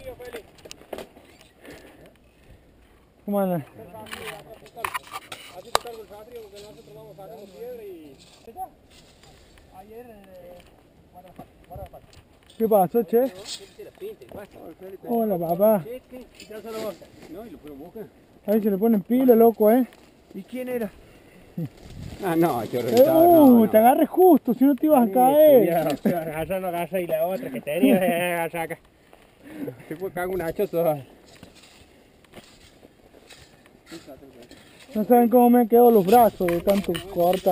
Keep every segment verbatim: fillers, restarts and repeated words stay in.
¿Cómo andan? Así te cargo el satrio porque nosotros vamos sacando piedra y... Ayer... ¿Qué pasó, che? Hola, papá. No, y lo puedo buscar. Ahí se le ponen pila, loco, ¿eh? ¿Y quién era? Ah, no, hay que Eh, reventar. uh, no, no. te agarres justo, si no te ibas a caer. Ya, agarra no agarra y la otra que tenía, agarra acá. Se fue cago un hacho toda. No saben cómo me han quedado los brazos de tanto corta.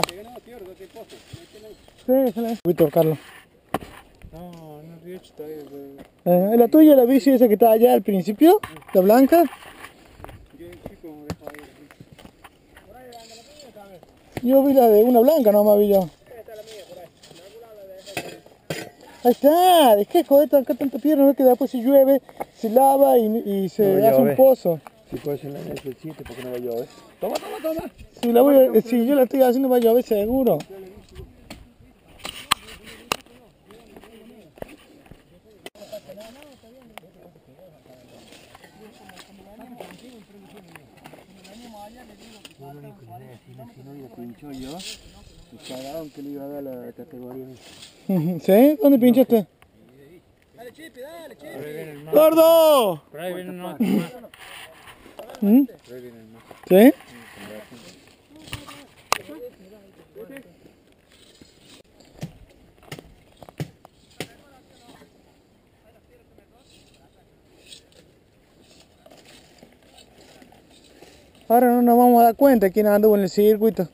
Sí, déjala. Voy a tocarlo. No, no he hecho todavía. Eh, ¿La tuya, la bici esa que estaba allá al principio? ¿La blanca? Yo vi la de una blanca, no más vi yo. Ahí está, es que joder, acá tanta piedra, no que después si llueve, se lava y, y se No hace llueve. un pozo. Si puede ser la N S siete porque no va a llover. Toma, toma, toma. Si, la voy a, si yo la estoy haciendo va a llover seguro. Si no lo pinchó yo, me cagaron que le iba a dar la categoría. ¿Sí? ¿Dónde pinchaste? Dale, Chipi, dale, Chipi. ¡Gordo! Por ahí viene el más. ¿Mm? Por ahí viene el más. ¿Sí? Ahora no nos vamos a dar cuenta quién anduvo en el circuito.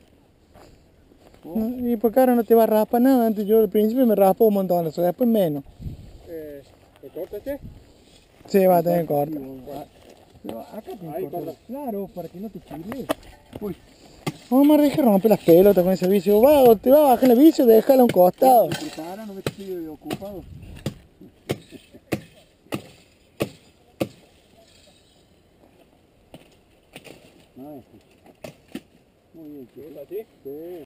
Y porque ahora no te va a raspar nada. Antes yo al principio me raspó un montón, eso después menos. Eh, ¿Te corta este? Sí, va a tener corto. Acá te corta. Claro, para que no te chile. Uy. No me dejes romper las pelotas con ese vicio. Va, o te va a bajar el vicio, déjalo a un costado. Prepara, no me te estoy ocupado. Muy bien, ¿es así? Sí.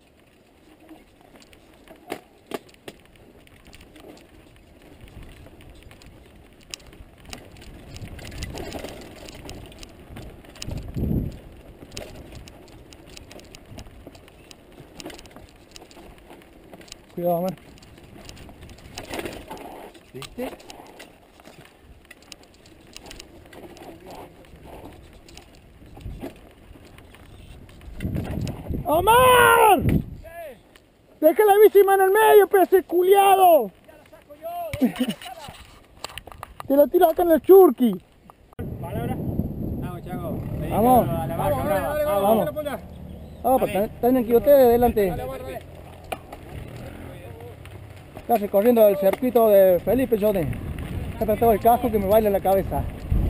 Cuidado, Omar. ¿Viste? ¡Omar! ¿Qué? Deja la bici mano en medio, pese culiado. Ya la saco yo, Te lo tiro acá en el churqui. ¿Palabra? Vamos, Chago. Vamos. A la vaca, brava. Vamos. Vamos. Vamos, pues están aquí ustedes delante. Dale, dale, dale. Está recorriendo el circuito de Felipe Jode. Está tratando el casco que me baila en la cabeza.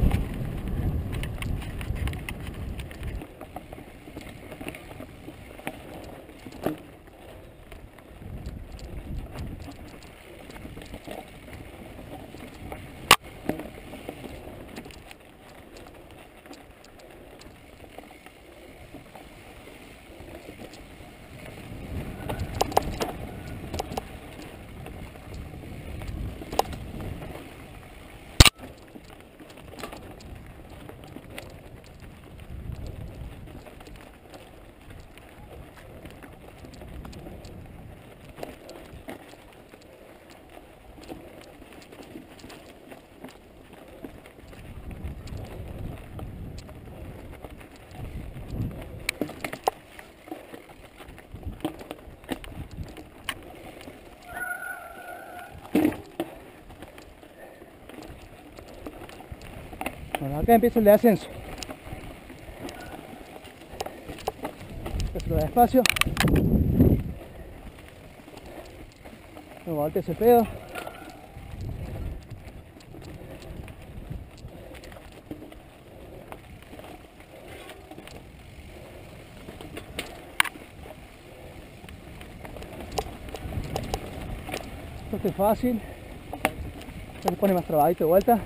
Bueno, acá empieza el de ascenso. Esto despacio. No voltees ese pedo. Esto es fácil. Se pone más trabadito de vuelta.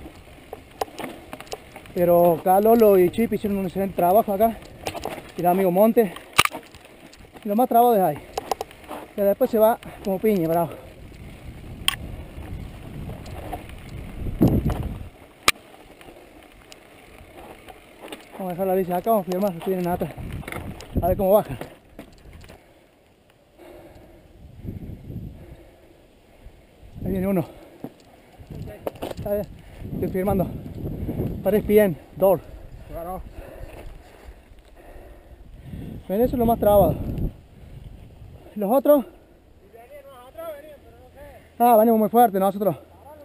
Pero acá Lolo y Chip hicieron un excelente trabajo acá. Y el amigo Monte. Y lo más trabado es ahí. Y después se va como piña, bravo. Vamos a dejar la bici acá, vamos a firmar si tienen atrás. A ver cómo bajan. Ahí viene uno. Ahí, estoy firmando. tres P M, door. Claro. Ven, eso es lo más trabado. ¿Los otros? Ah, venimos muy fuerte nosotros.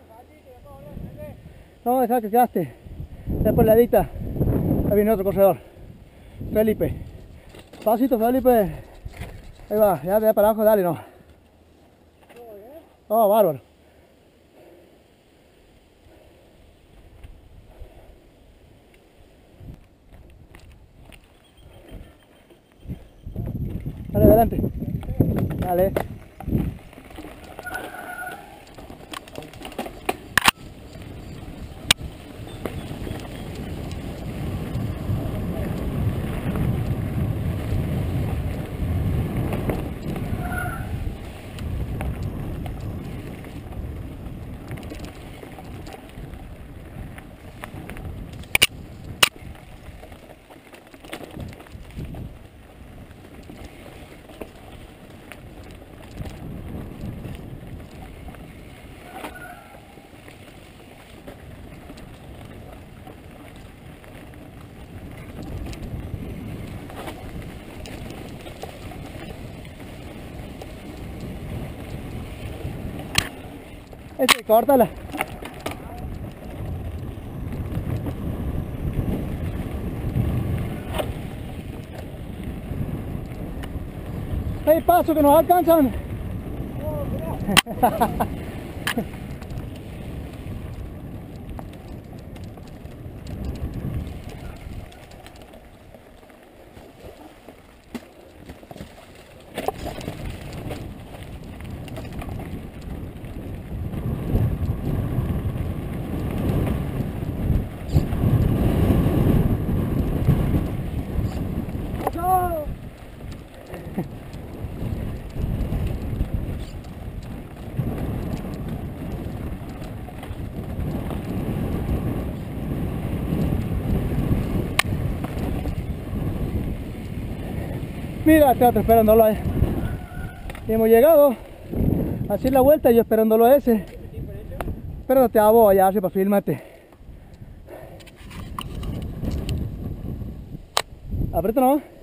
No, deja que quedaste. Después la edita. Ahí viene otro corredor. Felipe. Pasito, Felipe. Ahí va, ya, ya para abajo, dale, no. Oh, bárbaro. Dale, adelante. Dale. Este, córtala. Hey, paso que nos alcanzan. Mira, teatro esperándolo ahí. Y hemos llegado. Así la vuelta, yo esperándolo a ese. Espérate a vos allá, así para filmarte. Aprieta nomás.